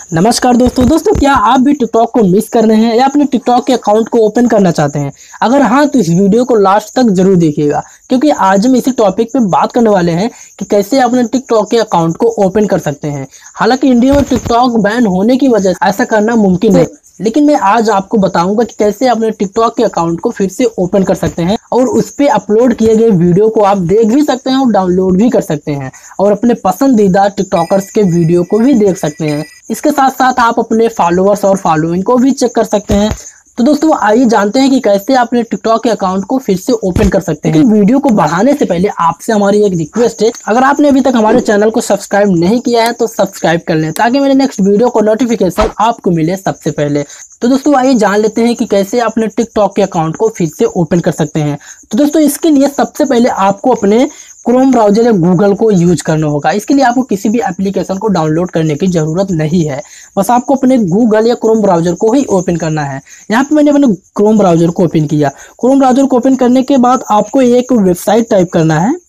नमस्कार दोस्तों, क्या आप भी टिकटॉक को मिस कर रहे हैं या अपने टिकटॉक के अकाउंट को ओपन करना चाहते हैं? अगर हाँ तो इस वीडियो को लास्ट तक जरूर देखिएगा, क्योंकि आज हम इसी टॉपिक पे बात करने वाले हैं कि कैसे अपने टिकटॉक के अकाउंट को ओपन कर सकते हैं। हालांकि इंडिया में टिकटॉक बैन होने की वजह से ऐसा करना मुमकिन है, लेकिन मैं आज आपको बताऊंगा कि कैसे अपने टिकटॉक के अकाउंट को फिर से ओपन कर सकते हैं और उस पे अपलोड किए गए वीडियो को आप देख भी सकते हैं और डाउनलोड भी कर सकते हैं और अपने पसंदीदा टिकटॉकर्स के वीडियो को भी देख सकते हैं। इसके साथ साथ आप अपने फॉलोअर्स और फॉलोइंग को भी चेक कर सकते हैं। तो दोस्तों आइए जानते हैं कि कैसे अपने टिकटॉक के अकाउंट को फिर से ओपन कर सकते हैं। वीडियो को बढ़ाने से पहले आपसे हमारी एक रिक्वेस्ट है, अगर आपने अभी तक हमारे चैनल को सब्सक्राइब नहीं किया है तो सब्सक्राइब कर लें ताकि मेरे नेक्स्ट वीडियो को नोटिफिकेशन आपको मिले सबसे पहले। तो दोस्तों आइए जान लेते हैं कि कैसे अपने टिकटॉक के अकाउंट को फिर से ओपन कर सकते हैं। तो दोस्तों इसके लिए सबसे पहले आपको अपने क्रोम ब्राउजर या गूगल को यूज करना होगा। इसके लिए आपको किसी भी एप्लीकेशन को डाउनलोड करने की जरूरत नहीं है, बस आपको अपने गूगल या क्रोम ब्राउजर को ही ओपन करना है। यहाँ पे मैंने अपने क्रोम ब्राउजर को ओपन किया। क्रोम ब्राउजर को ओपन करने के बाद आपको एक वेबसाइट टाइप करना है,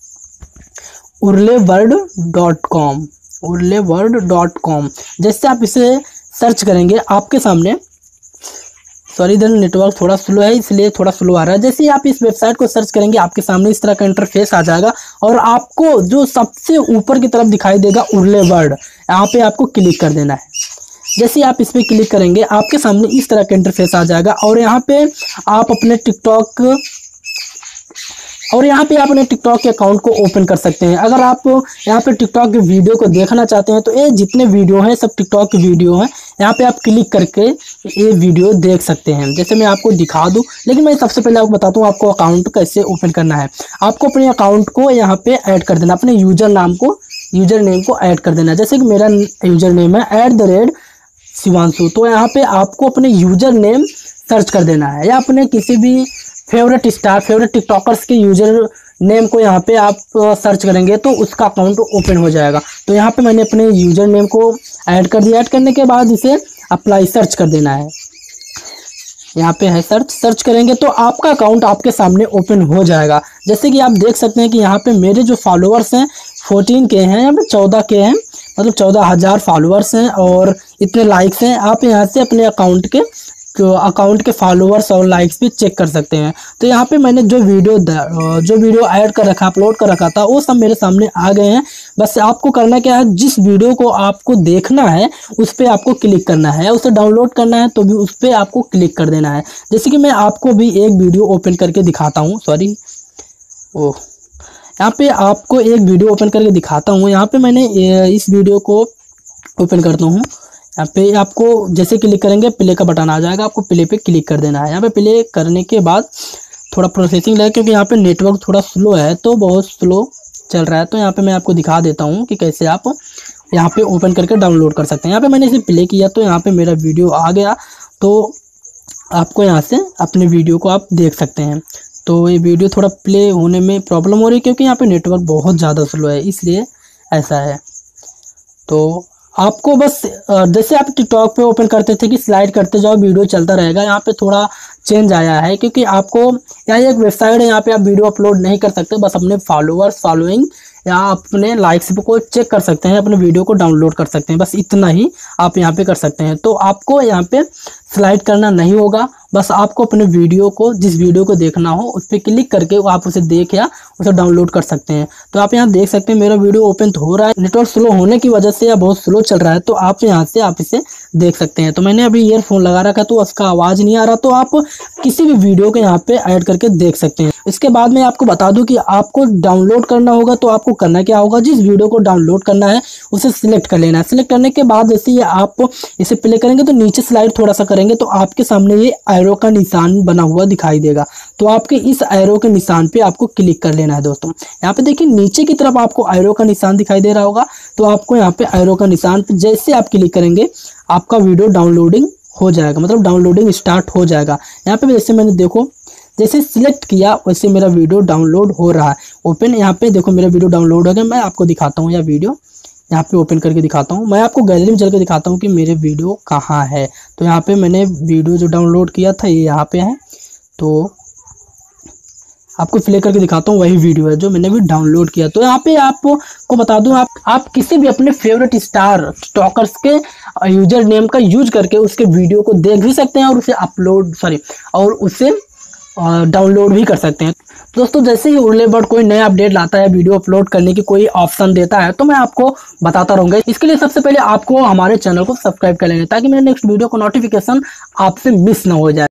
urleworld.com। urleworld.com जैसे आप इसे सर्च करेंगे आपके सामने, सॉरी इधर नेटवर्क थोड़ा स्लो है इसलिए थोड़ा स्लो आ रहा है। जैसे ही आप इस वेबसाइट को सर्च करेंगे आपके सामने इस तरह का इंटरफेस आ जाएगा और आपको जो सबसे ऊपर की तरफ दिखाई देगा उर्ले वर्ड, यहाँ पे आपको क्लिक कर देना है। जैसे आप इस पे क्लिक करेंगे आपके सामने इस तरह का इंटरफेस आ जाएगा और यहाँ पे आप अपने टिकटॉक के अकाउंट को ओपन कर सकते हैं। अगर आप यहाँ पे टिकटॉक के वीडियो को देखना चाहते हैं तो ये जितने वीडियो हैं सब टिकटॉक के वीडियो हैं, यहाँ पे आप क्लिक करके ये वीडियो देख सकते हैं। जैसे मैं आपको दिखा दूं, लेकिन मैं सबसे पहले आपको बताता हूँ आपको अकाउंट कैसे ओपन करना है। आपको अपने अकाउंट को यहाँ पे ऐड कर देना, अपने यूजर नेम को ऐड कर देना। जैसे कि मेरा यूजर नेम है @शिवांशु, तो यहाँ पे आपको अपने यूजर नेम सर्च कर देना है या अपने किसी भी फेवरेट टिकटॉकर्स के यूजर नेम को यहाँ पे आप सर्च करेंगे तो उसका अकाउंट ओपन हो जाएगा। तो यहाँ पे मैंने अपने यूजर नेम को ऐड कर दिया। ऐड करने के बाद इसे अप्लाई सर्च कर देना है। यहाँ पे है सर्च करेंगे तो आपका अकाउंट आपके सामने ओपन हो जाएगा। जैसे कि आप देख सकते हैं कि यहाँ पे मेरे जो फॉलोअर्स हैं 14K हैं, यहाँ पे 14K हैं, मतलब 14,000 फॉलोअर्स हैं और इतने लाइक्स हैं। आप यहाँ से अपने अकाउंट के फॉलोअर्स और लाइक्स भी चेक कर सकते हैं। तो यहाँ पे मैंने जो वीडियो ऐड कर रखा, अपलोड कर रखा था, वो सब मेरे सामने आ गए हैं। बस आपको करना क्या है, जिस वीडियो को आपको देखना है उस पर आपको क्लिक करना है, उसे डाउनलोड करना है तो भी उस पर आपको क्लिक कर देना है। जैसे कि मैं आपको भी एक वीडियो ओपन करके दिखाता हूँ, यहाँ पे आपको एक वीडियो ओपन करके दिखाता हूँ। यहाँ पे मैंने इस वीडियो को ओपन करता हूँ। यहाँ पे आपको जैसे क्लिक करेंगे प्ले का बटन आ जाएगा, आपको प्ले पे क्लिक कर देना है। यहाँ पे प्ले करने के बाद थोड़ा प्रोसेसिंग लगेगा क्योंकि यहाँ पे नेटवर्क थोड़ा स्लो है, तो बहुत स्लो चल रहा है। तो यहाँ पे मैं आपको दिखा देता हूँ कि कैसे आप यहाँ पे ओपन करके डाउनलोड कर सकते हैं। यहाँ पे मैंने इसे प्ले किया तो यहाँ पे मेरा वीडियो आ गया, तो आपको यहाँ से अपने वीडियो को आप देख सकते हैं। तो ये वीडियो थोड़ा प्ले होने में प्रॉब्लम हो रही है क्योंकि यहाँ पे नेटवर्क बहुत ज़्यादा स्लो है, इसलिए ऐसा है। तो आपको बस जैसे आप टिकटॉक पे ओपन करते थे कि स्लाइड करते जाओ वीडियो चलता रहेगा, यहाँ पे थोड़ा चेंज आया है क्योंकि आपको यहाँ एक वेबसाइट है, यहाँ पे आप वीडियो अपलोड नहीं कर सकते, बस अपने फॉलोइंग या अपने लाइक्स को चेक कर सकते हैं, अपने वीडियो को डाउनलोड कर सकते हैं। बस इतना ही आप यहाँ पे कर सकते हैं। तो आपको यहाँ पे स्लाइड करना नहीं होगा, बस आपको अपने वीडियो को, जिस वीडियो को देखना हो उस पर क्लिक करके आप उसे देख या उसे डाउनलोड कर सकते हैं। तो आप यहाँ देख सकते हैं मेरा वीडियो ओपन हो रहा है, नेटवर्क स्लो होने की वजह से या बहुत स्लो चल रहा है, तो आप यहाँ से आप इसे देख सकते हैं। तो मैंने अभी ईयरफोन लगा रखा तो उसका आवाज़ नहीं आ रहा, तो आप किसी भी वीडियो को यहाँ पे ऐड करके देख सकते हैं। इसके बाद मैं आपको बता दूं कि आपको डाउनलोड करना होगा तो आपको करना क्या होगा, जिस वीडियो को डाउनलोड करना है उसे सिलेक्ट कर लेना है। सिलेक्ट करने के बाद जैसे ही आप इसे प्ले करेंगे तो नीचे स्लाइड थोड़ा सा करेंगे तो आपके सामने ये एरो का निशान बना हुआ दिखाई देगा। तो आपके इस एरो के निशान पे आपको क्लिक कर लेना है। दोस्तों यहाँ पे देखिए नीचे की तरफ आपको एरो का निशान दिखाई दे रहा होगा, तो आपको यहाँ पे एरो का निशान पे जैसे आप क्लिक करेंगे आपका वीडियो डाउनलोडिंग हो जाएगा, मतलब डाउनलोडिंग स्टार्ट हो जाएगा। यहाँ पे जैसे मैंने देखो जैसे सिलेक्ट किया वैसे मेरा वीडियो डाउनलोड हो रहा है ओपन। यहाँ पे देखो मेरा वीडियो डाउनलोड हो गया। मैं आपको दिखाता हूँ, या वीडियो यहाँ पे ओपन करके दिखाता हूँ। मैं आपको गैलरी में चल के दिखाता हूँ कि मेरे वीडियो कहाँ है। तो यहाँ पे मैंने वीडियो जो डाउनलोड किया था ये यहाँ पे है। तो आपको प्ले करके दिखाता हूँ, वही वीडियो है जो मैंने भी डाउनलोड किया। तो यहाँ पे आपको बता दूं, आप किसी भी अपने फेवरेट स्टार स्टॉकर्स के यूजर नेम का यूज करके उसके वीडियो को देख भी सकते हैं और उसे डाउनलोड भी कर सकते हैं। दोस्तों जैसे ही उर्लेबर्ड कोई नया अपडेट लाता है, वीडियो अपलोड करने की कोई ऑप्शन देता है, तो मैं आपको बताता रहूंगा। इसके लिए सबसे पहले आपको हमारे चैनल को सब्सक्राइब कर लेना ताकि मेरे नेक्स्ट वीडियो को नोटिफिकेशन आपसे मिस ना हो जाए।